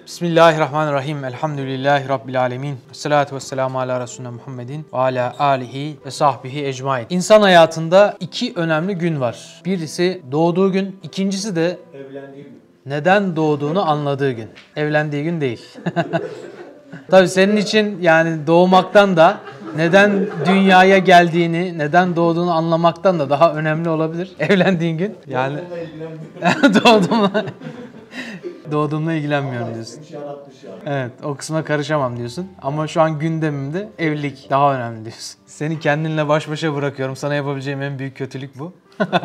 Bismillahirrahmanirrahim. Elhamdülillahi Rabbil alemin. Esselatu vesselamu ala Resulüne Muhammedin ve ala alihi ve sahbihi ecmain. İnsan hayatında iki önemli gün var. Birisi doğduğu gün, ikincisi de Evlendiği gün. neden doğduğunu anladığı gün. Evlendiği gün değil. Tabii senin için yani doğmaktan da neden dünyaya geldiğini, neden doğduğunu anlamaktan da daha önemli olabilir. Evlendiğin gün. Yani doğduğumla ilgilenmiyorum diyorsun. Evet, o kısma karışamam diyorsun. Ama şu an gündemimde evlilik daha önemli diyorsun. Seni kendinle baş başa bırakıyorum. Sana yapabileceğim en büyük kötülük bu.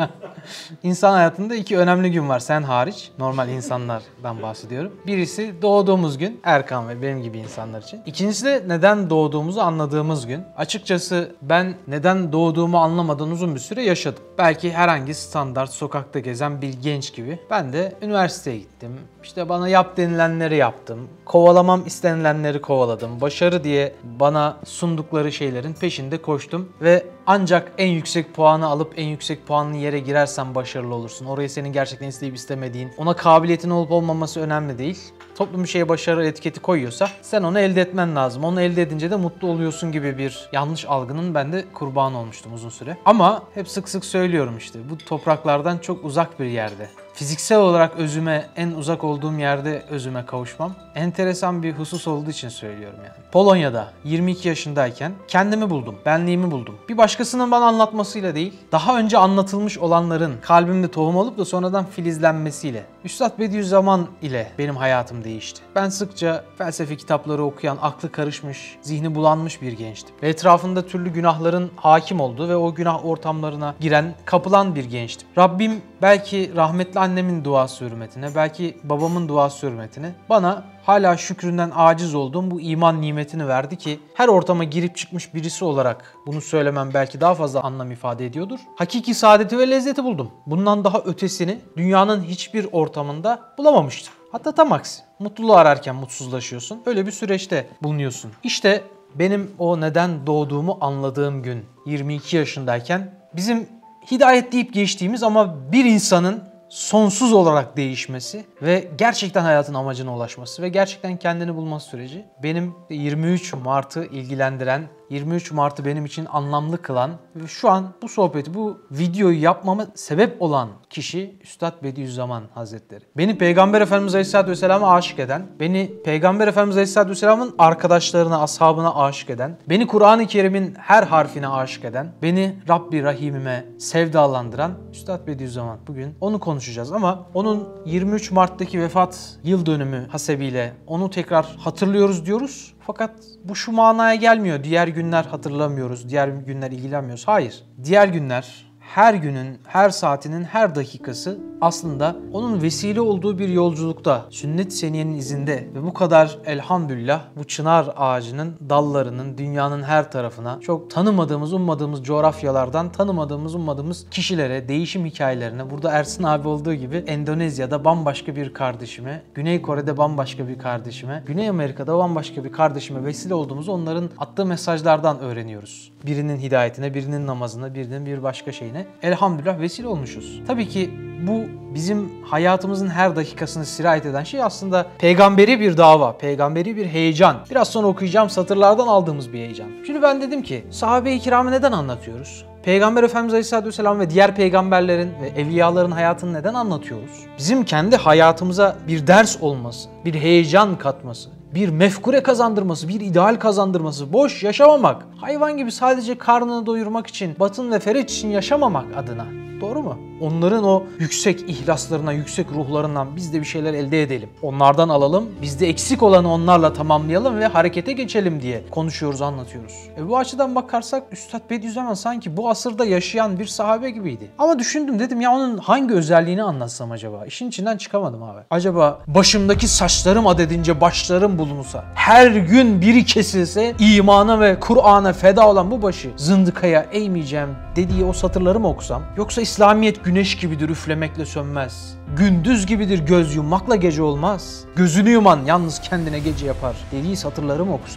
İnsan hayatında iki önemli gün var sen hariç. Normal insanlardan bahsediyorum. Birisi doğduğumuz gün, Erkan ve benim gibi insanlar için. İkincisi de neden doğduğumuzu anladığımız gün. Açıkçası ben neden doğduğumu anlamadan uzun bir süre yaşadım. Belki herhangi standart sokakta gezen bir genç gibi. Ben de üniversiteye gittim. İşte bana yap denilenleri yaptım. Kovalamam istenilenleri kovaladım. Başarı diye bana sundukları şeylerin peşinde koştum. Ve ancak en yüksek puanı alıp en yüksek puanlı yere girersen başarılı olursun. Orayı senin gerçekten isteyip istemediğin, ona kabiliyetin olup olmaması önemli değil. Toplum bir şeye başarı etiketi koyuyorsa sen onu elde etmen lazım. Onu elde edince de mutlu oluyorsun gibi bir yanlış algının ben de kurbanı olmuştum uzun süre. Ama hep sık sık söylüyorum işte bu topraklardan çok uzak bir yerde. Fiziksel olarak özüme en uzak olduğum yerde özüme kavuşmam enteresan bir husus olduğu için söylüyorum yani. Polonya'da 22 yaşındayken kendimi buldum, benliğimi buldum. Bir başkasının bana anlatmasıyla değil, daha önce anlatılmış olanların kalbimde tohum olup da sonradan filizlenmesiyle. Üstad Bediüzzaman ile benim hayatım değişti. Ben sıkça felsefe kitapları okuyan, aklı karışmış, zihni bulanmış bir gençtim. Ve etrafında türlü günahların hakim olduğu ve o günah ortamlarına giren, kapılan bir gençtim. Rabbim belki rahmetli annemin duası hürmetine, belki babamın duası hürmetine bana hala şükründen aciz olduğum bu iman nimetini verdi ki her ortama girip çıkmış birisi olarak bunu söylemem belki daha fazla anlam ifade ediyordur. Hakiki saadeti ve lezzeti buldum. Bundan daha ötesini dünyanın hiçbir ortamında bulamamıştım. Hatta tam aksi. Mutluluğu ararken mutsuzlaşıyorsun. Öyle bir süreçte bulunuyorsun. İşte benim o neden doğduğumu anladığım gün 22 yaşındayken bizim hidayet deyip geçtiğimiz ama bir insanın sonsuz olarak değişmesi ve gerçekten hayatın amacına ulaşması ve gerçekten kendini bulması süreci benim 23 Mart'ı ilgilendiren, 23 Mart'ı benim için anlamlı kılan ve şu an bu sohbeti, bu videoyu yapmama sebep olan kişi Üstad Bediüzzaman Hazretleri. Beni Peygamber Efendimiz Aleyhisselatü Vesselam'a aşık eden, beni Peygamber Efendimiz Aleyhisselatü Vesselam'ın arkadaşlarına, ashabına aşık eden, beni Kur'an-ı Kerim'in her harfine aşık eden, beni Rabbi Rahim'ime sevdalandıran Üstad Bediüzzaman. Bugün onu konuşacağız ama onun 23 Mart'taki vefat yıl dönümü hasebiyle onu tekrar hatırlıyoruz diyoruz. Fakat bu şu manaya gelmiyor. Diğer günler hatırlamıyoruz, diğer günler ilgilenmiyoruz. Hayır. Diğer günler, her günün, her saatinin, her dakikası aslında onun vesile olduğu bir yolculukta, sünnet-i seniyenin izinde ve bu kadar elhamdülillah bu çınar ağacının dallarının dünyanın her tarafına çok tanımadığımız, ummadığımız coğrafyalardan tanımadığımız, ummadığımız kişilere, değişim hikayelerine, burada Ersin abi olduğu gibi Endonezya'da bambaşka bir kardeşime, Güney Kore'de bambaşka bir kardeşime, Güney Amerika'da bambaşka bir kardeşime vesile olduğumuzu onların attığı mesajlardan öğreniyoruz. Birinin hidayetine, birinin namazına, birinin bir başka şeyine elhamdülillah vesile olmuşuz. Tabii ki bu bizim hayatımızın her dakikasını sirayet eden şey aslında peygamberi bir dava, peygamberi bir heyecan. Biraz sonra okuyacağım satırlardan aldığımız bir heyecan. Şimdi ben dedim ki sahabe-i kiramı neden anlatıyoruz? Peygamber Efendimiz Aleyhisselatü Vesselam ve diğer peygamberlerin ve evliyaların hayatını neden anlatıyoruz? Bizim kendi hayatımıza bir ders olması, bir heyecan katması, bir mefkure kazandırması, bir ideal kazandırması, boş yaşamamak, hayvan gibi sadece karnını doyurmak için, batın ve fereç için yaşamamak adına. Doğru mu? Onların o yüksek ihlaslarına, yüksek ruhlarından biz de bir şeyler elde edelim. Onlardan alalım, bizde eksik olanı onlarla tamamlayalım ve harekete geçelim diye konuşuyoruz, anlatıyoruz. Bu açıdan bakarsak Üstad Bediüzzaman sanki bu asırda yaşayan bir sahabe gibiydi. Ama düşündüm, dedim ya onun hangi özelliğini anlatsam acaba? İşin içinden çıkamadım abi. Acaba başımdaki saçlarım adedince başlarım bulunsa, her gün biri kesilse, imana ve Kur'an'a feda olan bu başı zındıkaya eğmeyeceğim dediği o satırları mı okusam? Yoksa İslamiyet güneş gibidir, üflemekle sönmez. Gündüz gibidir, göz yummakla gece olmaz. Gözünü yuman yalnız kendine gece yapar dediği satırları mı okusam?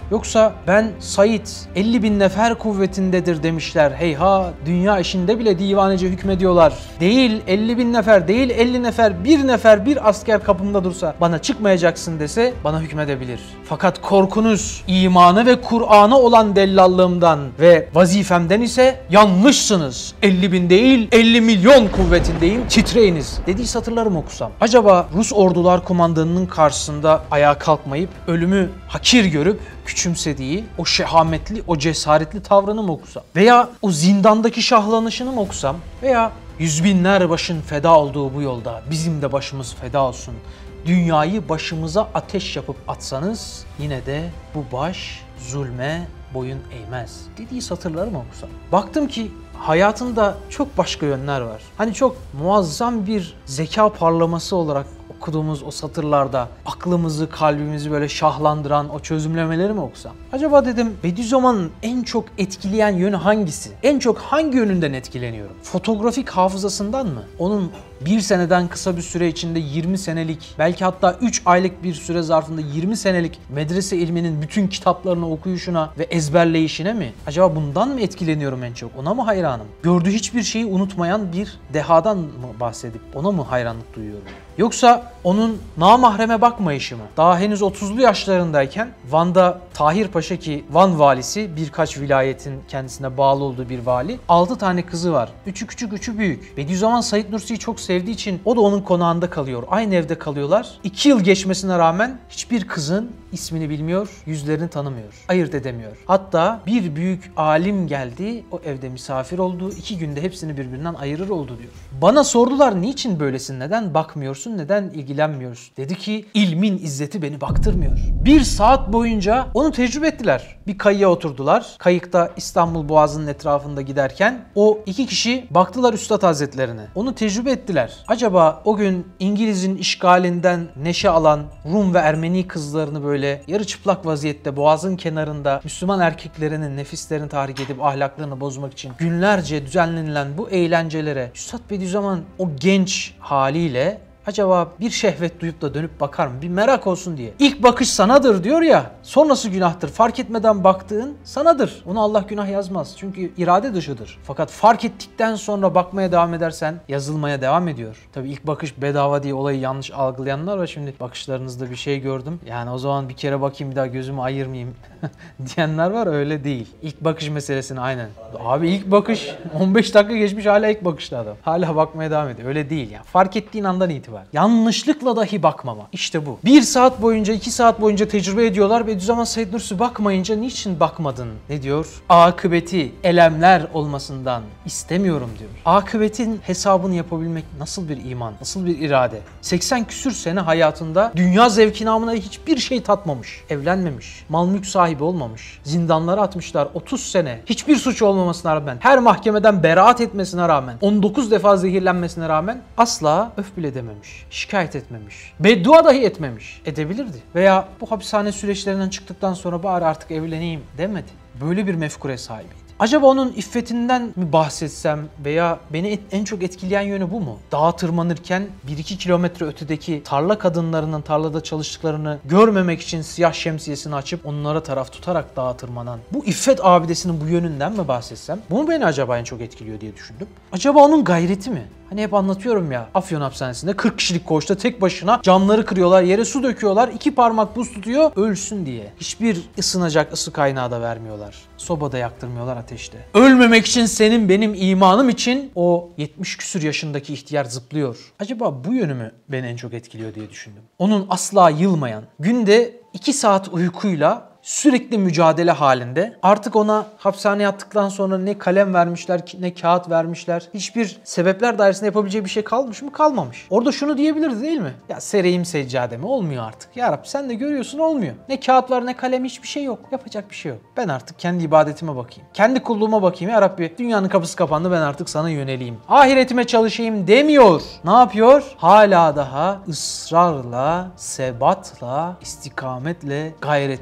Yoksa ben Said 50.000 nefer kuvvetindedir demişler. Heyha, dünya işinde bile divanece hükmediyorlar. Değil 50.000 nefer, değil 50 nefer, bir nefer, bir asker kapımda dursa bana çıkmayacaksın dese bana hükmedebilir. Fakat korkunuz imanı ve Kur'an'a olan dellallığımdan ve vazifemden ise yanlışsınız. 50.000 değil 50 milyon kuvvetindeyim, titreyiniz dediği satırları mı okusam? Acaba Rus ordular kumandanının karşısında ayağa kalkmayıp ölümü hakir görüp küçümsediği o şehametli, o cesaretli tavrını mı okusam? Veya o zindandaki şahlanışını mı okusam? Veya yüz binler başın feda olduğu bu yolda bizim de başımız feda olsun. Dünyayı başımıza ateş yapıp atsanız yine de bu baş zulme boyun eğmez dediği satırları mı okusam? Baktım ki hayatında çok başka yönler var. Hani çok muazzam bir zeka parlaması olarak okuduğumuz o satırlarda aklımızı, kalbimizi böyle şahlandıran o çözümlemeleri mi okusam? Acaba dedim Bediüzzaman'ın en çok etkileyen yönü hangisi? En çok hangi yönünden etkileniyorum? Fotoğrafik hafızasından mı? Onun bir seneden kısa bir süre içinde 20 senelik, belki hatta 3 aylık bir süre zarfında 20 senelik medrese ilminin bütün kitaplarını okuyuşuna ve ezberleyişine mi? Acaba bundan mı etkileniyorum en çok? Ona mı hayranım? Gördüğü hiçbir şeyi unutmayan bir dehadan mı bahsedip ona mı hayranlık duyuyorum? Yoksa onun namahreme bakmayışı mı? Daha henüz 30'lu yaşlarındayken Van'da Tahir Paşa, ki Van valisi, birkaç vilayetin kendisine bağlı olduğu bir vali. 6 tane kızı var. 3'ü küçük, 3'ü büyük. Bediüzzaman Said Nursi'yi çok sevdiği için o da onun konağında kalıyor. Aynı evde kalıyorlar. 2 yıl geçmesine rağmen hiçbir kızın ismini bilmiyor, yüzlerini tanımıyor. Ayırt edemiyor. Hatta bir büyük alim geldi, o evde misafir oldu. 2 günde hepsini birbirinden ayırır oldu diyor. Bana sordular, niçin böylesin, neden bakmıyorsun, neden ilgilenmiyorsun? Dedi ki ilmin izzeti beni baktırmıyor. 1 saat boyunca onu tecrübe ettiler. Bir kayığa oturdular. Kayıkta İstanbul Boğazı'nın etrafında giderken o 2 kişi baktılar Üstad Hazretlerine. Onu tecrübe ettiler. Acaba o gün İngiliz'in işgalinden neşe alan Rum ve Ermeni kızlarını böyle yarı çıplak vaziyette Boğaz'ın kenarında Müslüman erkeklerinin nefislerini tahrik edip ahlaklarını bozmak için günlerce düzenlenilen bu eğlencelere Üstad Bediüzzaman o genç haliyle acaba bir şehvet duyup da dönüp bakar mı? Bir merak olsun diye. İlk bakış sanadır diyor ya, sonrası günahtır. Fark etmeden baktığın sanadır. Ona Allah günah yazmaz. Çünkü irade dışıdır. Fakat fark ettikten sonra bakmaya devam edersen yazılmaya devam ediyor. Tabii ilk bakış bedava diye olayı yanlış algılayanlar var. Şimdi bakışlarınızda bir şey gördüm. Yani o zaman bir kere bakayım, bir daha gözümü ayırmayayım diyenler var. Öyle değil. İlk bakış meselesini aynen. Abi ilk bakış 15 dakika geçmiş hala ilk bakışta adam. Hala bakmaya devam ediyor. Öyle değil yani. Fark ettiğin andan itibaren. Yanlışlıkla dahi bakmama. İşte bu. 1 saat boyunca, 2 saat boyunca tecrübe ediyorlar. Bediüzzaman Said Nursi bakmayınca niçin bakmadın? Ne diyor? Akıbeti elemler olmasından istemiyorum diyor. Akıbetin hesabını yapabilmek nasıl bir iman, nasıl bir irade? 80 küsür sene hayatında dünya zevki namına hiçbir şey tatmamış. Evlenmemiş. Mal mülk sahibi olmamış. Zindanlara atmışlar 30 sene. Hiçbir suç olmamasına rağmen, her mahkemeden beraat etmesine rağmen, 19 defa zehirlenmesine rağmen asla öf bile dememiş. Şikayet etmemiş. Beddua dahi etmemiş. Edebilirdi. Veya bu hapishane süreçlerinden çıktıktan sonra bari artık evleneyim demedi. Böyle bir mefkure sahibiydi. Acaba onun iffetinden mi bahsetsem veya beni en çok etkileyen yönü bu mu? Dağa tırmanırken 1-2 kilometre ötedeki tarla kadınlarının tarlada çalıştıklarını görmemek için siyah şemsiyesini açıp onlara taraf tutarak dağa tırmanan bu iffet abidesinin bu yönünden mi bahsetsem? Bu mu beni acaba en çok etkiliyor diye düşündüm. Acaba onun gayreti mi? Hani hep anlatıyorum ya, Afyon hapishanesinde 40 kişilik koğuşta tek başına camları kırıyorlar, yere su döküyorlar, 2 parmak buz tutuyor ölsün diye. Hiçbir ısınacak ısı kaynağı da vermiyorlar. Sobada yaktırmıyorlar ateşte. Ölmemek için, senin benim imanım için o 70 küsür yaşındaki ihtiyar zıplıyor. Acaba bu yönü mü beni en çok etkiliyor diye düşündüm. Onun asla yılmayan, günde 2 saat uykuyla sürekli mücadele halinde. Artık ona hapishaneye attıktan sonra ne kalem vermişler, ne kağıt vermişler. Hiçbir sebepler dairesinde yapabileceği bir şey kalmış mı? Kalmamış. Orada şunu diyebilirdi değil mi? Ya sereyim seccademi, olmuyor artık. Ya Rabbi sen de görüyorsun, olmuyor. Ne kağıt var ne kalem, hiçbir şey yok. Yapacak bir şey yok. Ben artık kendi ibadetime bakayım. Kendi kulluğuma bakayım. Ya Rabbi dünyanın kapısı kapandı, ben artık sana yöneleyim. Ahiretime çalışayım demiyor. Ne yapıyor? Hala daha ısrarla, sebatla, istikametle gayretine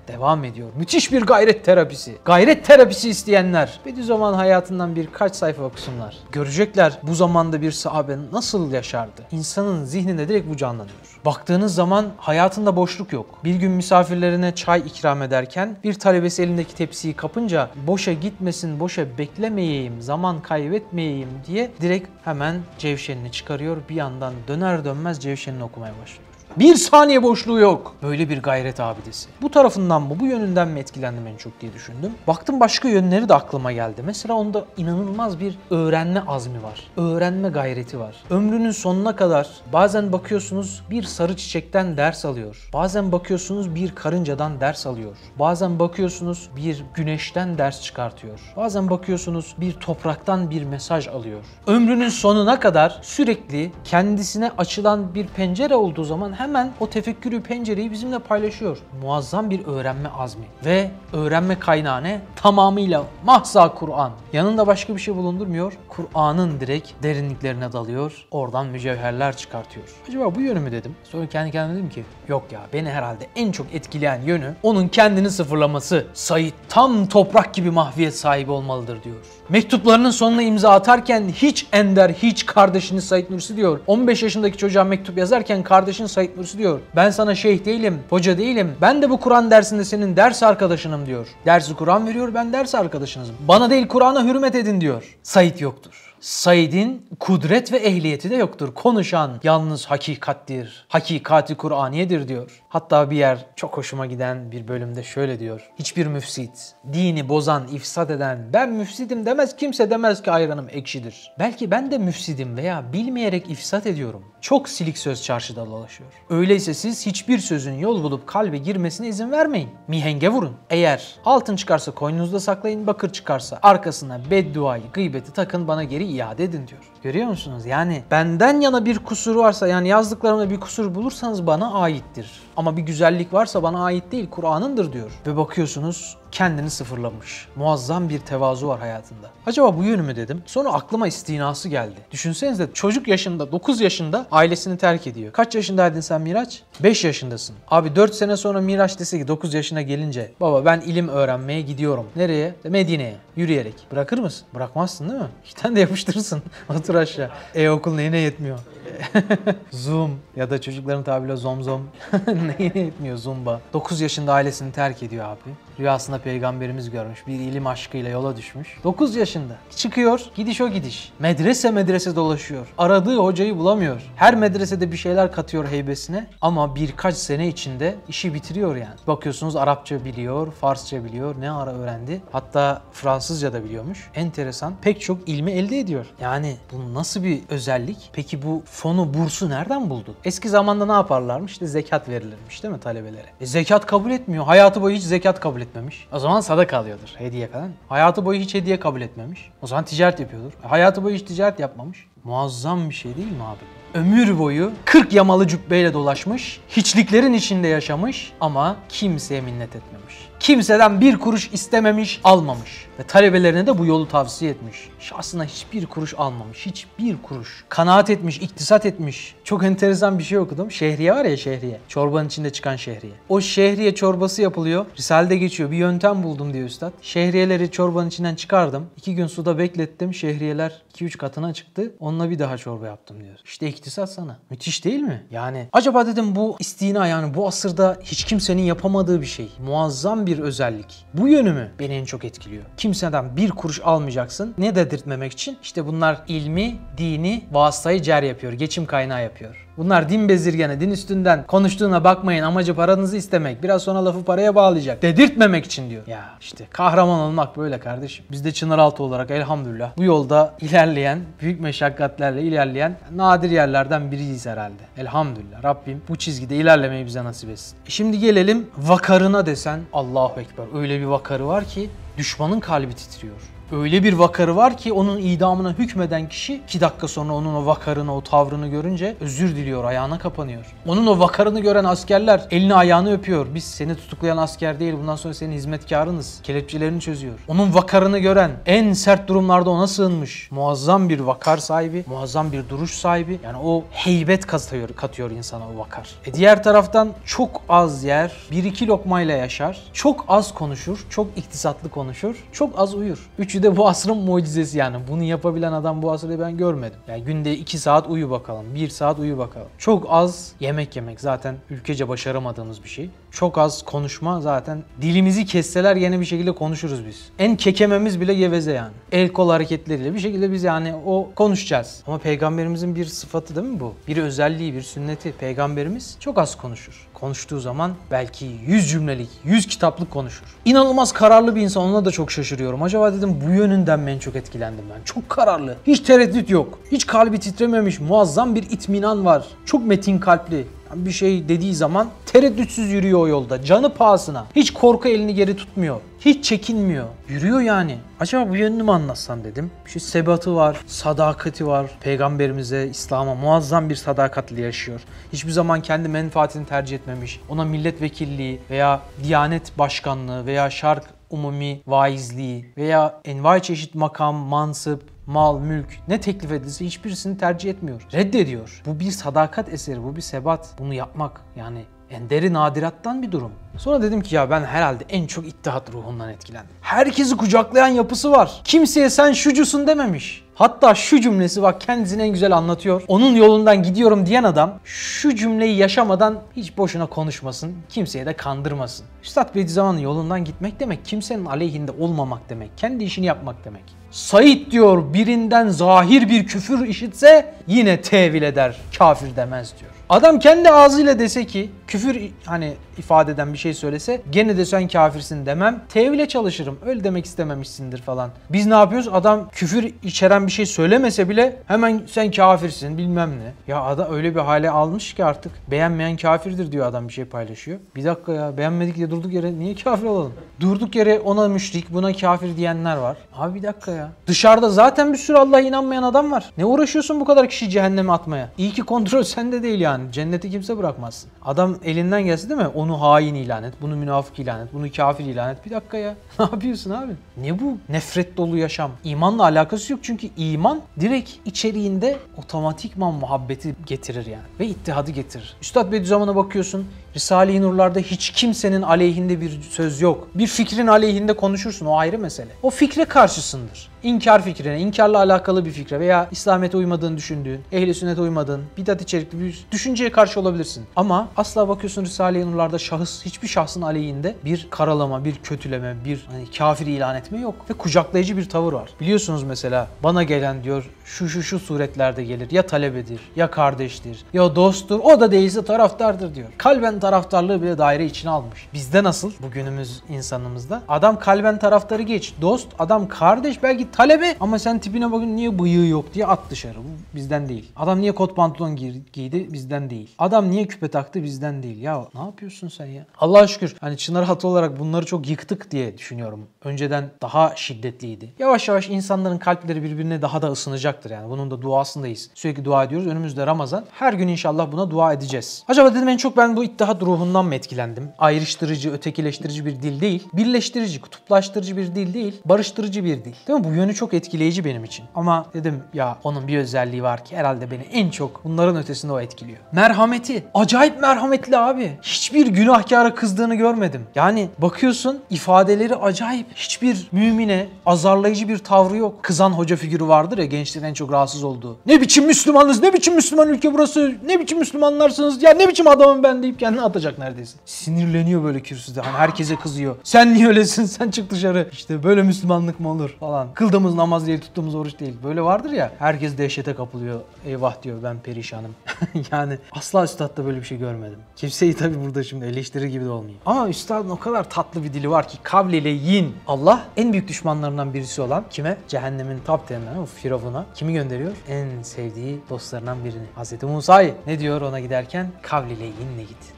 devam ediyor. Müthiş bir gayret terapisi. Gayret terapisi isteyenler Bediüzzaman hayatından birkaç sayfa okusunlar. Görecekler bu zamanda bir sahabe nasıl yaşardı. İnsanın zihninde direkt bu canlanıyor. Baktığınız zaman hayatında boşluk yok. Bir gün misafirlerine çay ikram ederken bir talebesi elindeki tepsiyi kapınca boşa gitmesin, boşa beklemeyeyim, zaman kaybetmeyeyim diye direkt hemen cevşenini çıkarıyor. Bir yandan döner dönmez cevşenini okumaya başlıyor. Bir saniye boşluğu yok. Böyle bir gayret abidesi. Bu tarafından mı, bu yönünden mi etkilendim en çok diye düşündüm. Baktım başka yönleri de aklıma geldi. Mesela onda inanılmaz bir öğrenme azmi var. Öğrenme gayreti var. Ömrünün sonuna kadar bazen bakıyorsunuz bir sarı çiçekten ders alıyor. Bazen bakıyorsunuz bir karıncadan ders alıyor. Bazen bakıyorsunuz bir güneşten ders çıkartıyor. Bazen bakıyorsunuz bir topraktan bir mesaj alıyor. Ömrünün sonuna kadar sürekli kendisine açılan bir pencere olduğu zaman hemen o tefekkürü pencereyi bizimle paylaşıyor. Muazzam bir öğrenme azmi ve öğrenme kaynağı ne? Tamamıyla mahza Kur'an. Yanında başka bir şey bulundurmuyor. Kur'an'ın direkt derinliklerine dalıyor. Oradan mücevherler çıkartıyor. Acaba bu yönü mü dedim. Sonra kendi kendime dedim ki yok ya, beni herhalde en çok etkileyen yönü onun kendini sıfırlaması. Said tam toprak gibi mahviyet sahibi olmalıdır diyor. Mektuplarının sonuna imza atarken hiç ender, hiç kardeşiniz Said Nursi diyor. 15 yaşındaki çocuğa mektup yazarken kardeşin Said Nursi diyor. Ben sana şeyh değilim, hoca değilim. Ben de bu Kur'an dersinde senin ders arkadaşınım diyor. Dersi Kur'an veriyor, ben ders arkadaşınızım. Bana değil Kur'an'a hürmet edin diyor. Said yoktur. Said'in kudret ve ehliyeti de yoktur. Konuşan yalnız hakikattir. Hakikati Kur'aniyedir diyor. Hatta bir yer çok hoşuma giden bir bölümde şöyle diyor. Hiçbir müfsit, dini bozan, ifsad eden, ben müfsidim demez, kimse demez ki ayranım ekşidir. Belki ben de müfsidim veya bilmeyerek ifsat ediyorum. Çok silik söz çarşıda dolaşıyor. Öyleyse siz hiçbir sözün yol bulup kalbe girmesine izin vermeyin. Mihenge vurun. Eğer altın çıkarsa koynunuzda saklayın, bakır çıkarsa arkasına bedduayı, gıybeti takın, bana geri iade edin diyor. Görüyor musunuz? Yani benden yana bir kusur varsa, yani yazdıklarımda bir kusur bulursanız bana aittir. Ama bir güzellik varsa bana ait değil, Kur'an'ındır diyor. Ve bakıyorsunuz kendini sıfırlamış. Muazzam bir tevazu var hayatında. Acaba bu yönü mü dedim. Sonra aklıma istinası geldi. Düşünsenize çocuk yaşında, 9 yaşında ailesini terk ediyor. Kaç yaşındaydın sen Miraç? 5 yaşındasın. Abi 4 sene sonra Miraç dese ki 9 yaşına gelince baba ben ilim öğrenmeye gidiyorum. Nereye? Medine'ye. Yürüyerek. Bırakır mısın? Bırakmazsın değil mi? İki tane de yapıştırırsın. Otur aşağı. Okul neyine yetmiyor? Zoom ya da çocukların tabiriyle zomzom neyine yetmiyor, zumba. 9 yaşında ailesini terk ediyor abi. Rüyasında peygamberimiz görmüş. Bir ilim aşkıyla yola düşmüş. 9 yaşında. Çıkıyor. Gidiş o gidiş. Medrese dolaşıyor. Aradığı hocayı bulamıyor. Her medresede bir şeyler katıyor heybesine. Ama birkaç sene içinde işi bitiriyor yani. Bakıyorsunuz Arapça biliyor, Farsça biliyor. Ne ara öğrendi? Hatta Fransızca da biliyormuş. Enteresan. Pek çok ilmi elde ediyor. Yani bu nasıl bir özellik? Peki bu fonu, bursu nereden buldu? Eski zamanda ne yaparlarmış? İşte zekat verilirmiş değil mi talebelere? Zekat kabul etmiyor. Hayatı boyu hiç zekat kabul etmemiş. O zaman sadaka alıyordur. Hediye falan. Hayatı boyu hiç hediye kabul etmemiş. O zaman ticaret yapıyordur. Hayatı boyu hiç ticaret yapmamış. Muazzam bir şey değil mi abi? Ömür boyu 40 yamalı cübbeyle dolaşmış, hiçliklerin içinde yaşamış ama kimseye minnet etmemiş. Kimseden bir kuruş istememiş, almamış. Ve talebelerine de bu yolu tavsiye etmiş. Şahsına hiçbir kuruş almamış, hiçbir kuruş. Kanaat etmiş, iktisat etmiş. Çok enteresan bir şey okudum. Şehriye var ya, şehriye. Çorbanın içinde çıkan şehriye. O şehriye çorbası yapılıyor. Risalede geçiyor. Bir yöntem buldum diyor üstad. Şehriyeleri çorbanın içinden çıkardım. 2 gün suda beklettim. Şehriyeler 2-3 katına çıktı. Onunla bir daha çorba yaptım diyor. İşte iktisat sana. Müthiş değil mi? Yani acaba dedim bu istina, yani bu asırda hiç kimsenin yapamadığı bir şey. Muazzam bir özellik. Bu yönü mü beni en çok etkiliyor? Kimseden bir kuruş almayacaksın. Ne dedirtmemek için? İşte bunlar ilmi, dini, vasıtayı cer yapıyor. Geçim kaynağı yapıyor. Bunlar din bezirgene, din üstünden konuştuğuna bakmayın, amacı paranızı istemek, biraz sonra lafı paraya bağlayacak dedirtmemek için diyor. Ya işte kahraman olmak böyle kardeşim. Biz de Çınaraltı olarak elhamdülillah bu yolda ilerleyen, büyük meşakkatlerle ilerleyen nadir yerlerden biriyiz herhalde. Elhamdülillah Rabbim bu çizgide ilerlemeyi bize nasip etsin. Şimdi gelelim vakarına desen, Allahu Ekber. Öyle bir vakarı var ki düşmanın kalbi titriyor. Öyle bir vakarı var ki onun idamına hükmeden kişi 2 dakika sonra onun o vakarını, o tavrını görünce özür diliyor, ayağına kapanıyor. Onun o vakarını gören askerler elini ayağını öpüyor. Biz seni tutuklayan asker değil, bundan sonra senin hizmetkarınız. Kelepçelerini çözüyor. Onun vakarını gören en sert durumlarda ona sığınmış. Muazzam bir vakar sahibi, muazzam bir duruş sahibi. Yani o heybet katıyor insana o vakar. Diğer taraftan çok az yer, 1-2 lokmayla yaşar. Çok az konuşur, çok iktisatlı konuşur, çok az uyur. Üçü de bu asrın mucizesi yani. Bunu yapabilen adam bu asırda ben görmedim. Yani günde 2 saat uyu bakalım, 1 saat uyu bakalım. Çok az yemek yemek zaten ülkece başaramadığımız bir şey. Çok az konuşma zaten dilimizi kesseler yine bir şekilde konuşuruz biz. En kekememiz bile geveze yani. El kol hareketleriyle bir şekilde biz yani o konuşacağız. Ama peygamberimizin bir sıfatı değil mi bu? Bir özelliği, bir sünneti. Peygamberimiz çok az konuşur. Konuştuğu zaman belki 100 cümlelik, 100 kitaplık konuşur. İnanılmaz kararlı bir insan, ona da çok şaşırıyorum. Acaba dedim bu yönünden mi en çok etkilendim ben? Çok kararlı. Hiç tereddüt yok. Hiç kalbi titrememiş. Muazzam bir itminan var. Çok metin kalpli. Bir şey dediği zaman tereddütsüz yürüyor o yolda. Canı pahasına. Hiç korku elini geri tutmuyor. Hiç çekinmiyor. Yürüyor yani. Acaba bu yönünü mü anlatsam dedim. Bir şey sebatı var, sadakati var. Peygamberimize, İslam'a muazzam bir sadakatle yaşıyor. Hiçbir zaman kendi menfaatini tercih etmemiş. Ona milletvekilliği veya Diyanet Başkanlığı veya Şark Umumi Vaizliği veya envai çeşit makam, mansıp, mal, mülk ne teklif edilse hiçbirisini tercih etmiyor. Reddediyor. Bu bir sadakat eseri, bu bir sebat. Bunu yapmak yani enderi nadirattan bir durum. Sonra dedim ki ya ben herhalde en çok ittihat ruhundan etkilendim. Herkesi kucaklayan yapısı var. Kimseye sen şucusun dememiş. Hatta şu cümlesi bak kendisini en güzel anlatıyor. Onun yolundan gidiyorum diyen adam şu cümleyi yaşamadan hiç boşuna konuşmasın. Kimseye de kandırmasın. Üstad Bediüzzaman'ın yolundan gitmek demek kimsenin aleyhinde olmamak demek. Kendi işini yapmak demek. Said diyor birinden zahir bir küfür işitse yine tevil eder, kafir demez diyor. Adam kendi ağzıyla dese ki küfür hani ifade eden bir şey söylese gene de sen kafirsin demem. Tevhile çalışırım. Öyle demek istememişsindir falan. Biz ne yapıyoruz? Adam küfür içeren bir şey söylemese bile hemen sen kafirsin bilmem ne. Ya adam öyle bir hale almış ki artık beğenmeyen kafirdir diyor adam bir şey paylaşıyor. Bir dakika ya beğenmedik diye durduk yere niye kafir olalım? Durduk yere ona müşrik buna kafir diyenler var. Abi bir dakika ya. Dışarıda zaten bir sürü Allah'a inanmayan adam var. Ne uğraşıyorsun bu kadar kişiyi cehenneme atmaya? İyi ki kontrol sende değil yani. Cenneti kimse bırakmazsın. Adam elinden gelse değil mi? Onu hain ilan et, bunu münafık ilan et, bunu kafir ilan et. Bir dakika ya. Ne yapıyorsun abi? Ne bu nefret dolu yaşam? İmanla alakası yok çünkü iman direkt içeriğinde otomatikman muhabbeti getirir yani. Ve ittihadı getirir. Üstad Bediüzzaman'a bakıyorsun. Risale-i Nurlar'da hiç kimsenin aleyhinde bir söz yok. Bir fikrin aleyhinde konuşursun, o ayrı mesele. O fikre karşısındır. İnkar fikrine, inkarla alakalı bir fikre veya İslamiyet'e uymadığını düşündüğün, ehl-i sünnete uymadığın, bidat içerikli bir düşünceye karşı olabilirsin. Ama asla bakıyorsun Risale-i Nurlar'da hiçbir şahsın aleyhinde bir karalama, bir kötüleme, bir kafir ilan etme yok. Ve kucaklayıcı bir tavır var. Biliyorsunuz mesela bana gelen diyor şu suretlerde gelir. Ya talebedir, ya kardeştir, ya dosttur. O da değilse taraftardır diyor. Kalben taraftarlığı bile daire içine almış. Bizde nasıl? Bugünümüz insanımızda. Adam kalben taraftarı geç. Dost, adam kardeş, belki talebe ama sen tipine bakın niye bıyığı yok diye at dışarı. Bu bizden değil. Adam niye kot pantolon giydi? Bizden değil. Adam niye küpe taktı? Bizden değil. Ya ne yapıyorsun sen ya? Allah'a şükür hani Çınar Hatı olarak bunları çok yıktık diye düşünüyorum. Önceden daha şiddetliydi. Yavaş yavaş insanların kalpleri birbirine daha da ısınacaktır yani. Bunun da duasındayız. Sürekli dua ediyoruz. Önümüzde Ramazan. Her gün inşallah buna dua edeceğiz. Acaba dedim en çok ben bu ittihat ruhundan mı etkilendim? Ayrıştırıcı, ötekileştirici bir dil değil. Birleştirici, kutuplaştırıcı bir dil değil. Barıştırıcı bir dil. Değil mi? Bu yönü çok etkileyici benim için. Ama dedim ya onun bir özelliği var ki herhalde beni en çok bunların ötesinde o etkiliyor. Merhameti. Acayip merhametli abi. Hiçbir günahkara kızdığını görmedim. Yani bakıyorsun ifadeleri acayip. Hiçbir mümine azarlayıcı bir tavrı yok. Kızan hoca figürü vardır ya gençlerin en çok rahatsız olduğu. Ne biçim Müslümanız, ne biçim Müslüman ülke burası, ne biçim Müslümanlarsınız, ya ne biçim adamım ben deyip kendini atacak neredeyse. Sinirleniyor böyle kürsüde. Hani herkese kızıyor. Sen niye öylesin, sen çık dışarı. İşte böyle Müslümanlık mı olur falan. Kıldığımız namaz değil, tuttuğumuz oruç değil. Böyle vardır ya. Herkes dehşete kapılıyor. Eyvah diyor ben perişanım. Yani asla üstadda böyle bir şey görmedim. Kimseyi tabii burada şimdi eleştirir gibi de olmayayım. Ama üstadın o kadar tatlı bir dili var ki kavliyle yin. Allah en büyük düşmanlarından birisi olan kime? Cehennemin taptenine, o Firavun'a kimi gönderiyor? En sevdiği dostlarından birini. Hazreti Musa'yı. Ne diyor ona giderken? Kavliyle yinle git.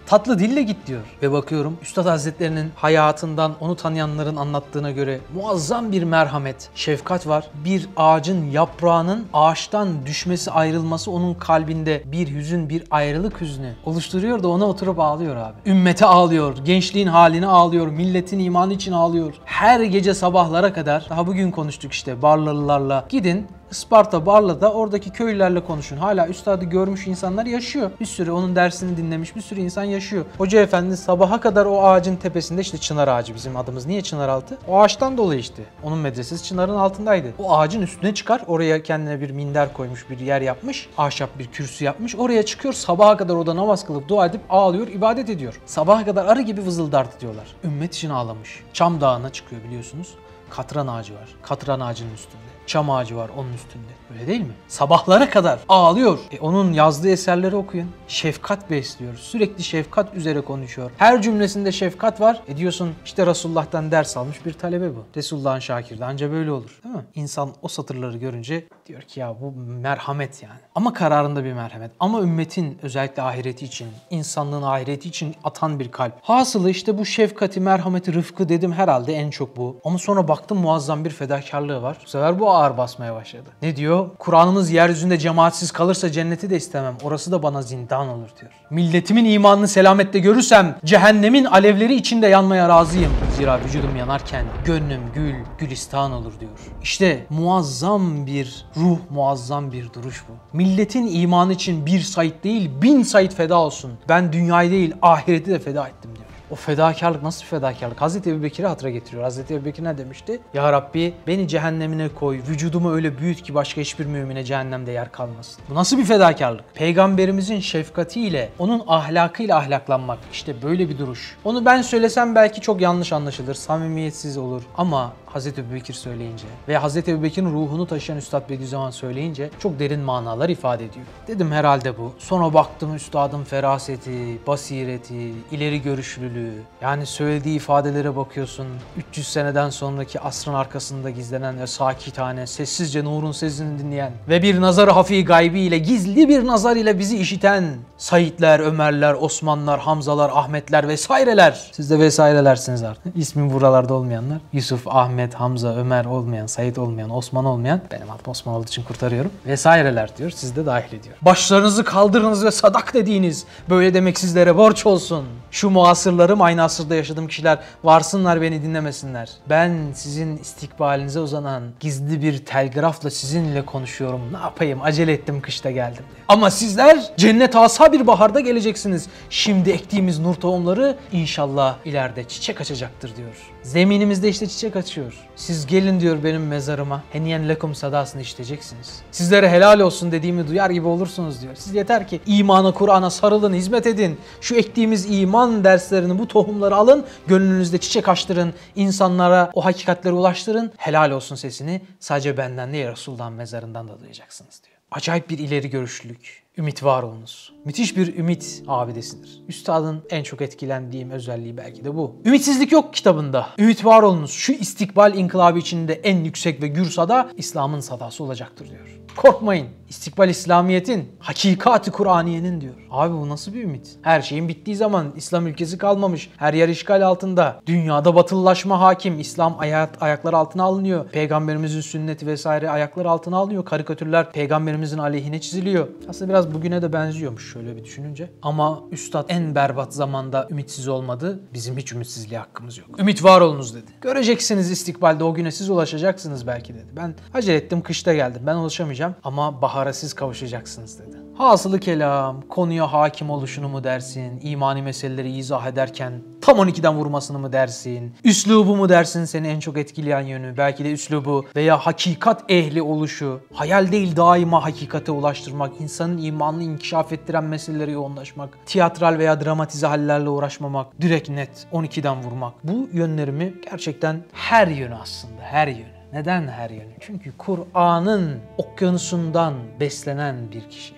Tatlı dille git diyor. Ve bakıyorum Üstad Hazretlerinin hayatından onu tanıyanların anlattığına göre muazzam bir merhamet, şefkat var. Bir ağacın yaprağının ağaçtan düşmesi, ayrılması onun kalbinde bir hüzün, bir ayrılık hüznü oluşturuyor da ona oturup ağlıyor abi. Ümmete ağlıyor, gençliğin haline ağlıyor, milletin imanı için ağlıyor. Her gece sabahlara kadar, daha bugün konuştuk işte Barlalılarla. Gidin Isparta, Barla'da oradaki köylülerle konuşun. Hala üstadı görmüş insanlar yaşıyor. Bir sürü onun dersini dinlemiş bir sürü insan yaşıyor. Hoca efendi sabaha kadar o ağacın tepesinde, işte çınar ağacı bizim adımız. Niye çınar altı? O ağaçtan dolayı işte. Onun medresesi çınarın altındaydı. O ağacın üstüne çıkar. Oraya kendine bir minder koymuş, bir yer yapmış. Ahşap bir kürsü yapmış. Oraya çıkıyor. Sabaha kadar orada namaz kılıp dua edip ağlıyor, ibadet ediyor. Sabaha kadar arı gibi vızıldardı diyorlar. Ümmet için ağlamış. Çam Dağı'na çıkıyor biliyorsunuz. Katran ağacı var. Katran ağacının üstünde. Çam ağacı var onun üstünde. Öyle değil mi? Sabahlara kadar ağlıyor. Onun yazdığı eserleri okuyun. Şefkat besliyor. Sürekli şefkat üzere konuşuyor. Her cümlesinde şefkat var. Diyorsun işte Resulullah'tan ders almış bir talebe bu. Resulullah'ın şakirdi. Anca böyle olur. Değil mi? İnsan o satırları görünce diyor ki ya bu merhamet yani. Ama kararında bir merhamet. Ama ümmetin özellikle ahireti için, insanlığın ahireti için atan bir kalp. Hasılı işte bu şefkati, merhameti, rıfkı dedim herhalde en çok bu. Ama sonra baktım muazzam bir fedakarlığı var. Bu sefer bu ağır basmaya başladı. Ne diyor? Kur'an'ımız yeryüzünde cemaatsiz kalırsa cenneti de istemem. Orası da bana zindan olur diyor. Milletimin imanını selamette görürsem cehennemin alevleri içinde yanmaya razıyım. Zira vücudum yanarken gönlüm gül, gülistan olur diyor. İşte muazzam bir ruh, muazzam bir duruş bu. Milletin imanı için bir Said değil 1000 Said feda olsun. Ben dünyayı değil ahireti de feda ettim diyor. O fedakarlık nasıl bir fedakarlık? Hazreti Ebubekir'i hatıra getiriyor. Hazreti Ebubekir ne demişti? Ya Rabbi beni cehennemine koy, vücudumu öyle büyüt ki başka hiçbir mümine cehennemde yer kalmasın. Bu nasıl bir fedakarlık? Peygamberimizin şefkatiyle, onun ahlakıyla ahlaklanmak. İşte böyle bir duruş. Onu ben söylesem belki çok yanlış anlaşılır, samimiyetsiz olur. Ama Hazreti Ebubekir söyleyince ve Hazreti Ebubekir'in ruhunu taşıyan Üstad Bediüzzaman söyleyince çok derin manalar ifade ediyor. Dedim herhalde bu. Sonra baktım üstadın feraseti, basireti, ileri görüşlülüğü. Yani söylediği ifadelere bakıyorsun. 300 seneden sonraki asrın arkasında gizlenen ve sakitane, sessizce nurun sesini dinleyen ve bir nazar-ı hafi gaybi ile, gizli bir nazar ile bizi işiten Saidler, Ömerler, Osmanlar, Hamzalar, Ahmetler vesaireler. Siz de vesairelersiniz artık. İsmi buralarda olmayanlar. Yusuf, Ahmet, Hamza, Ömer olmayan, Said olmayan, Osman olmayan. Benim adım Osman olduğu için kurtarıyorum. Vesaireler diyor. Siz de dahil ediyor. Başlarınızı kaldırınız ve sadak dediğiniz. Böyle demek sizlere borç olsun. Şu muasırlarım, aynı asırda yaşadığım kişiler varsınlar beni dinlemesinler. Ben sizin istikbalinize uzanan gizli bir telgrafla sizinle konuşuyorum. Ne yapayım? Acele ettim, kışta geldim diye. Ama sizler cennet asa bir baharda geleceksiniz. Şimdi ektiğimiz nur tohumları inşallah ileride çiçek açacaktır diyor. Zeminimizde işte çiçek açıyor. Siz gelin diyor benim mezarıma. Heniyen lekum sadasını işiteceksiniz. Sizlere helal olsun dediğimi duyar gibi olursunuz diyor. Siz yeter ki imana, Kur'an'a sarılın, hizmet edin. Şu ektiğimiz iman derslerini, bu tohumları alın. Gönlünüzde çiçek açtırın. İnsanlara o hakikatleri ulaştırın. Helal olsun sesini sadece benden değil Resulullah'ın mezarından da duyacaksınız diyor. Acayip bir ileri görüşlülük. Ümit var olunuz. Müthiş bir ümit abidesidir. Üstadın en çok etkilendiğim özelliği belki de bu. Ümitsizlik yok kitabında. Ümit var olunuz. Şu istikbal inkılabı içinde en yüksek ve gür sada İslam'ın sadası olacaktır diyor. Korkmayın. İstikbal İslamiyet'in, hakikati Kur'aniye'nin diyor. Abi bu nasıl bir ümit? Her şeyin bittiği zaman İslam ülkesi kalmamış. Her yer işgal altında. Dünyada batılılaşma hakim. İslam ayaklar altına alınıyor. Peygamberimizin sünneti vesaire ayaklar altına alınıyor. Karikatürler peygamberimizin aleyhine çiziliyor. Aslında biraz bugüne de benziyormuş şöyle bir düşününce. Ama Üstad en berbat zamanda ümitsiz olmadı. Bizim hiç ümitsizliğe hakkımız yok. Ümit var olunuz dedi. Göreceksiniz istikbalde o güne siz ulaşacaksınız belki dedi. Ben acele ettim, kışta geldim. Ben ulaşamayacağım ama bahara siz kavuşacaksınız dedi. Hasılı kelam, konuya hakim oluşunu mu dersin, imani meseleleri izah ederken tam 12'den vurmasını mı dersin, üslubu mu dersin seni en çok etkileyen yönü, belki de üslubu veya hakikat ehli oluşu, hayal değil daima hakikate ulaştırmak, insanın imanını inkişaf ettiren meselelere yoğunlaşmak, tiyatral veya dramatize hallerle uğraşmamak, direkt net 12'den vurmak. Bu yönlerimi gerçekten her yönü aslında, her yönü. Neden her yönü? Çünkü Kur'an'ın okyanusundan beslenen bir kişi.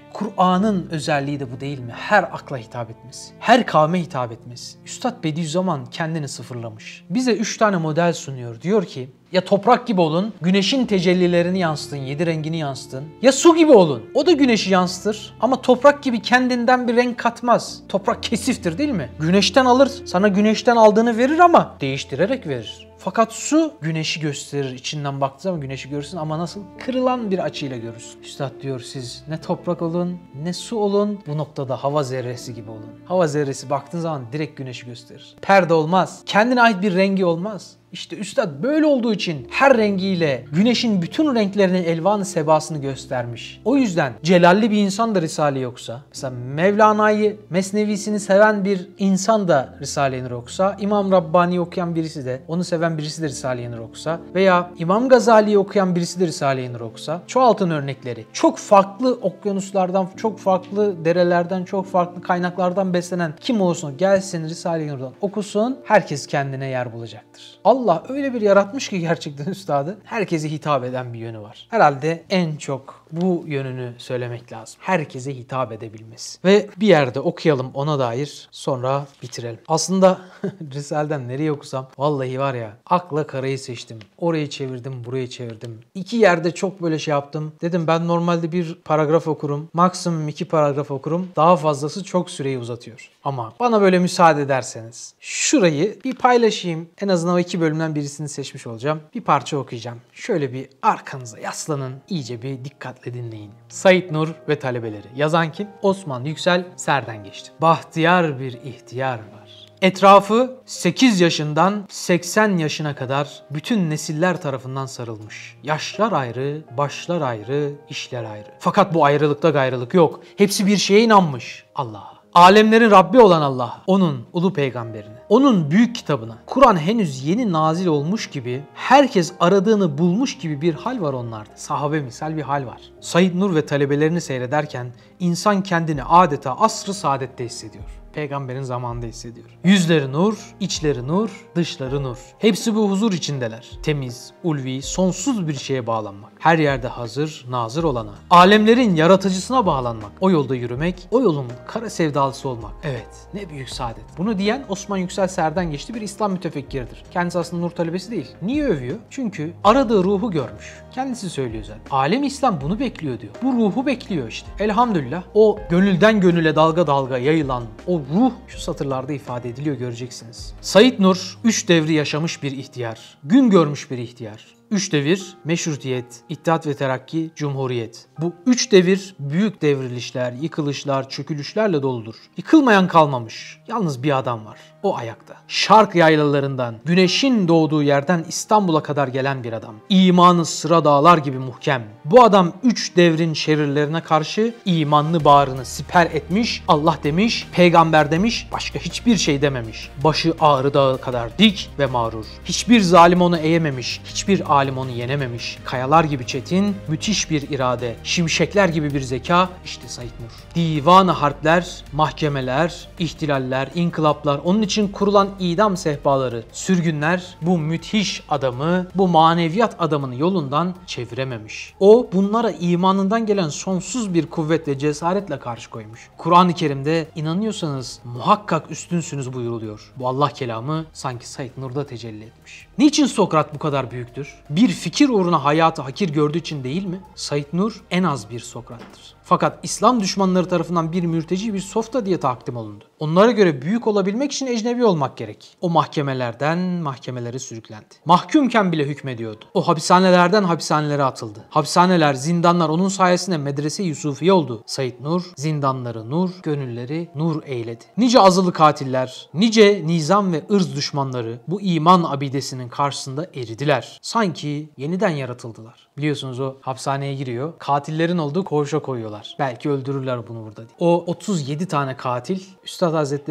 Kur'an'ın özelliği de bu değil mi? Her akla hitap etmesi, her kavme hitap etmesi. Üstad Bediüzzaman kendini sıfırlamış. Bize 3 tane model sunuyor. Diyor ki ya toprak gibi olun, güneşin tecellilerini yansıtın, 7 rengini yansıtın. Ya su gibi olun, o da güneşi yansıtır ama toprak gibi kendinden bir renk katmaz. Toprak kesiftir değil mi? Güneşten alır, sana güneşten aldığını verir ama değiştirerek verir. Fakat su güneşi gösterir. İçinden baktığı zaman güneşi görürsün ama nasıl? Kırılan bir açıyla görürsün. Üstad diyor siz ne toprak olun ne su olun. Bu noktada hava zerresi gibi olun. Hava zerresi baktığın zaman direkt güneşi gösterir. Perde olmaz. Kendine ait bir rengi olmaz. İşte Üstad böyle olduğu için her rengiyle güneşin bütün renklerinin elvan-ı sebasını göstermiş. O yüzden celalli bir insan da Risale-i yoksa, mesela Mevlana'yı, Mesnevisini seven bir insan da Risale-i Nur okusa, İmam Rabbani'yi okuyan birisi de, onu seven birisi de Risale-i Nur okusa veya İmam Gazali'yi okuyan birisi de Risale-i Nur okusa, çoğaltın örnekleri. Çok farklı okyanuslardan, çok farklı derelerden, çok farklı kaynaklardan beslenen kim olursa gelsin Risale-i Nur'dan okusun, herkes kendine yer bulacaktır. Allah öyle bir yaratmış ki gerçekten üstadı. Herkese hitap eden bir yönü var. Herhalde en çok bu yönünü söylemek lazım. Herkese hitap edebilmesi. Ve bir yerde okuyalım ona dair sonra bitirelim. Aslında Risale'den nereye okusam vallahi var ya akla karayı seçtim. Orayı çevirdim, burayı çevirdim. 2 yerde çok böyle şey yaptım. Dedim ben normalde bir paragraf okurum. Maksimum 2 paragraf okurum. Daha fazlası çok süreyi uzatıyor. Ama bana böyle müsaade ederseniz şurayı bir paylaşayım. En azından o 2 bölümden birisini seçmiş olacağım. Bir parça okuyacağım. Şöyle bir arkanıza yaslanın. İyice bir dikkatle dinleyin. Said Nur ve talebeleri. Yazan kim? Osman Yüksel Serdengeç'ti. Bahtiyar bir ihtiyar var. Etrafı 8 yaşından 80 yaşına kadar bütün nesiller tarafından sarılmış. Yaşlar ayrı, başlar ayrı, işler ayrı. Fakat bu ayrılıkta gayrılık yok. Hepsi bir şeye inanmış. Allah'a. Alemlerin Rabbi olan Allah, onun ulu peygamberine, onun büyük kitabına, Kur'an henüz yeni nazil olmuş gibi, herkes aradığını bulmuş gibi bir hal var onlarda. Sahabe misal bir hal var. Said Nur ve talebelerini seyrederken insan kendini adeta asr-ı saadette hissediyor. Peygamberin zamanında hissediyor. Yüzleri nur, içleri nur, dışları nur. Hepsi bu huzur içindeler. Temiz, ulvi, sonsuz bir şeye bağlanmak. Her yerde hazır, nazır olana. Alemlerin yaratıcısına bağlanmak. O yolda yürümek, o yolun kara sevdalısı olmak. Evet, ne büyük saadet. Bunu diyen Osman Yüksel Serdengeç'ti bir İslam mütefekkiridir. Kendisi aslında nur talebesi değil. Niye övüyor? Çünkü aradığı ruhu görmüş. Kendisi söylüyor zaten. Alem İslam bunu bekliyor diyor. Bu ruhu bekliyor işte. Elhamdülillah o gönülden gönüle dalga dalga yayılan o ruh şu satırlarda ifade ediliyor, göreceksiniz. Said Nur 3 devri yaşamış bir ihtiyar. Gün görmüş bir ihtiyar. 3 devir, meşrutiyet, İttihat ve Terakki, Cumhuriyet. Bu 3 devir büyük devrilişler, yıkılışlar, çökülüşlerle doludur. Yıkılmayan kalmamış. Yalnız bir adam var. O ayakta. Şark yaylalarından, güneşin doğduğu yerden İstanbul'a kadar gelen bir adam. İmanı sıra dağlar gibi muhkem. Bu adam 3 devrin şerirlerine karşı imanlı bağrını siper etmiş, Allah demiş, peygamber demiş, başka hiçbir şey dememiş. Başı Ağrı Dağı kadar dik ve mağrur. Hiçbir zalim onu eğememiş, hiçbir alim onu yenememiş. Kayalar gibi çetin, müthiş bir irade, şimşekler gibi bir zeka, işte Said Nur. Divan-ı harpler, mahkemeler, ihtilaller, inkılaplar, onun için kurulan idam sehpaları, sürgünler bu müthiş adamı, bu maneviyat adamını yolundan çevirememiş. O bunlara imanından gelen sonsuz bir kuvvetle, cesaretle karşı koymuş. Kur'an-ı Kerim'de inanıyorsanız muhakkak üstünsünüz buyuruluyor. Bu Allah kelamı sanki Said Nur'da tecelli etmiş. Niçin Sokrat bu kadar büyüktür? Bir fikir uğruna hayatı hakir gördüğü için değil mi? Said Nur en az bir Sokrat'tır. Fakat İslam düşmanları tarafından bir mürteci, bir softa diye takdim olundu. Onlara göre büyük olabilmek için ecnebi olmak gerek. O mahkemelerden mahkemelere sürüklendi. Mahkumken bile hükmediyordu. O hapishanelerden hapishanelere atıldı. Hapishaneler, zindanlar onun sayesinde medrese-i Yusufiye oldu. Said Nur, zindanları nur, gönülleri nur eyledi. Nice azılı katiller, nice nizam ve ırz düşmanları bu iman abidesinin karşısında eridiler. Sanki yeniden yaratıldılar. Biliyorsunuz o hapishaneye giriyor. Katillerin olduğu koğuşa koyuyorlar. Belki öldürürler bunu burada diye. O 37 tane katil Üstad Hazretleri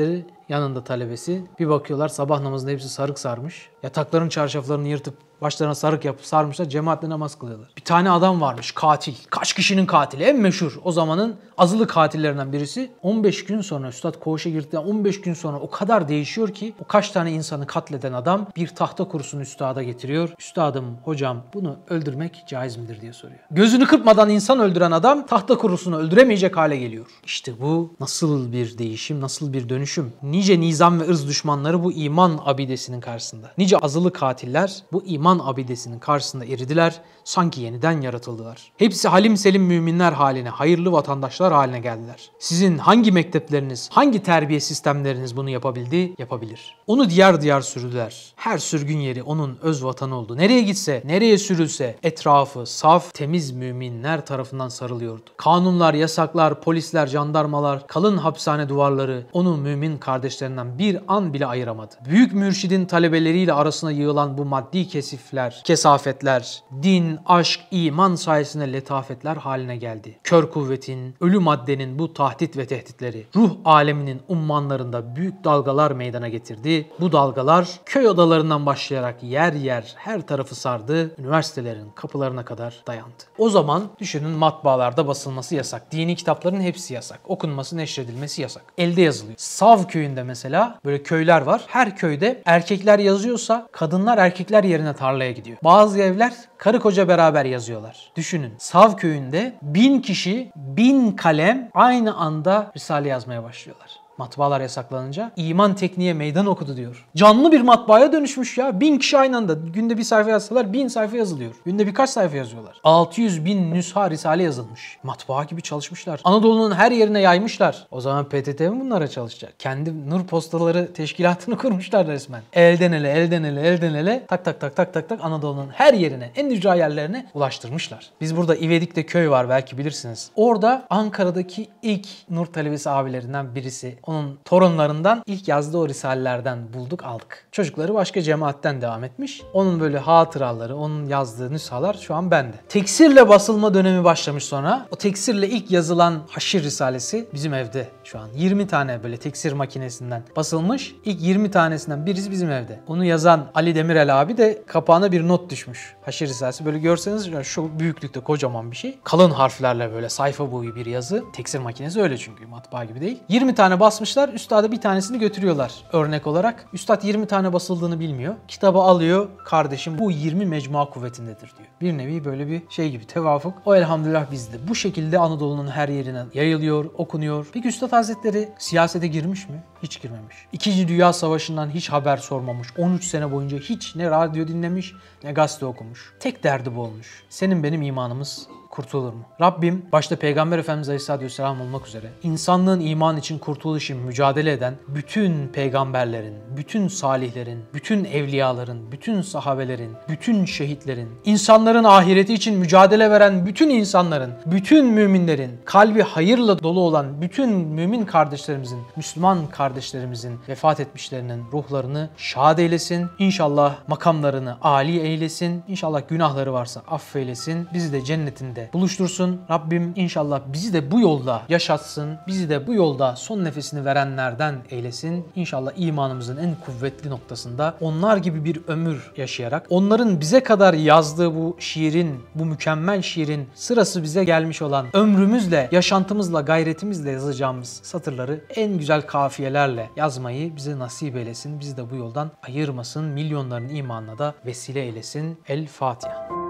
yanında talebesi. Bir bakıyorlar sabah namazında hepsi sarık sarmış. Yatakların çarşaflarını yırtıp başlarına sarık yapıp sarmışlar. Cemaatle namaz kılıyorlar. Bir tane adam varmış, katil. Kaç kişinin katili? En meşhur o zamanın azılı katillerinden birisi. 15 gün sonra üstad koğuşa girdikten 15 gün sonra o kadar değişiyor ki o kaç tane insanı katleden adam bir tahta kurusunu üstada getiriyor. Üstadım, hocam bunu öldürmek caiz midir diye soruyor. Gözünü kırpmadan insan öldüren adam tahta kurusunu öldüremeyecek hale geliyor. İşte bu nasıl bir değişim, nasıl bir dönüşüm. Nice nizam ve ırz düşmanları bu iman abidesinin karşısında. Nice azılı katiller bu iman abidesinin karşısında eridiler, sanki yeniden yaratıldılar. Hepsi halim selim müminler haline, hayırlı vatandaşlar haline geldiler. Sizin hangi mektepleriniz, hangi terbiye sistemleriniz bunu yapabildi? Yapabilir. Onu diyar diyar sürdüler. Her sürgün yeri onun öz vatanı oldu. Nereye gitse, nereye sürülse etrafı saf, temiz müminler tarafından sarılıyordu. Kanunlar, yasaklar, polisler, jandarmalar, kalın hapishane duvarları onu mümin kardeşlerinden bir an bile ayıramadı. Büyük mürşidin talebeleriyle arasına yığılan bu maddi kesafetler, din, aşk, iman sayesinde letafetler haline geldi. Kör kuvvetin, ölü maddenin bu tahdit ve tehditleri ruh aleminin ummanlarında büyük dalgalar meydana getirdi. Bu dalgalar köy odalarından başlayarak yer yer her tarafı sardı, üniversitelerin kapılarına kadar dayandı. O zaman düşünün, matbaalarda basılması yasak. Dini kitapların hepsi yasak. Okunması, neşredilmesi yasak. Elde yazılıyor. Sav köyünde mesela böyle köyler var. Her köyde erkekler yazıyorsa kadınlar erkekler yerine tarlaya gidiyor. Bazı evler karı koca beraber yazıyorlar. Düşünün, Sav köyünde 1000 kişi 1000 kalem aynı anda risale yazmaya başlıyorlar. Matbaalar yasaklanınca iman tekniğe meydan okudu diyor. Canlı bir matbaaya dönüşmüş ya. 1000 kişi aynı anda. Günde bir sayfa yazsalar 1000 sayfa yazılıyor. Günde birkaç sayfa yazıyorlar. 600.000 nüsha risale yazılmış. Matbaa gibi çalışmışlar. Anadolu'nun her yerine yaymışlar. O zaman PTT mi bunlara çalışacak? Kendi nur postaları teşkilatını kurmuşlar resmen. Elden ele tak Anadolu'nun her yerine, en ücra yerlerine ulaştırmışlar. Biz burada İvedik'te köy var, belki bilirsiniz. Orada Ankara'daki ilk nur talebesi abilerinden birisi. Onun torunlarından ilk yazdığı o risalelerden bulduk, aldık. Çocukları başka cemaatten devam etmiş. Onun böyle hatıraları, onun yazdığı nüshalar şu an bende. Teksirle basılma dönemi başlamış sonra. O teksirle ilk yazılan Haşir Risalesi bizim evde şu an. 20 tane böyle teksir makinesinden basılmış. İlk 20 tanesinden birisi bizim evde. Onu yazan Ali Demirel abi de kapağına bir not düşmüş. Haşir Risalesi böyle görseniz şu büyüklükte kocaman bir şey. Kalın harflerle böyle sayfa boyu bir yazı. Teksir makinesi öyle çünkü, matbaa gibi değil. 20 tane basmışlar, üstada bir tanesini götürüyorlar örnek olarak. Üstad 20 tane basıldığını bilmiyor. Kitabı alıyor, kardeşim bu 20 mecmua kuvvetindedir diyor. Bir nevi böyle bir şey gibi, tevafuk. O elhamdülillah bizde. Bu şekilde Anadolu'nun her yerine yayılıyor, okunuyor. Peki Üstad Hazretleri siyasete girmiş mi? Hiç girmemiş. İkinci Dünya Savaşı'ndan hiç haber sormamış. 13 sene boyunca hiç ne radyo dinlemiş ne gazete okumuş. Tek derdi bu olmuş. Senin benim imanımız kurtulur mu? Rabbim başta Peygamber Efendimiz Aleyhisselatü Vesselam olmak üzere insanlığın iman için kurtuluş için mücadele eden bütün peygamberlerin, bütün salihlerin, bütün evliyaların, bütün sahabelerin, bütün şehitlerin, insanların ahireti için mücadele veren bütün insanların, bütün müminlerin, kalbi hayırla dolu olan bütün mümin kardeşlerimizin, Müslüman kardeşlerimizin vefat etmişlerinin ruhlarını şad eylesin. İnşallah makamlarını âli eylesin. İnşallah günahları varsa affeylesin. Bizi de cennetinde buluştursun. Rabbim inşallah bizi de bu yolda yaşatsın. Bizi de bu yolda son nefesini verenlerden eylesin. İnşallah imanımızın en kuvvetli noktasında onlar gibi bir ömür yaşayarak, onların bize kadar yazdığı bu şiirin, bu mükemmel şiirin sırası bize gelmiş olan ömrümüzle, yaşantımızla, gayretimizle yazacağımız satırları en güzel kafiyelerle yazmayı bize nasip eylesin. Bizi de bu yoldan ayırmasın. Milyonların imanına da vesile eylesin. El Fatiha.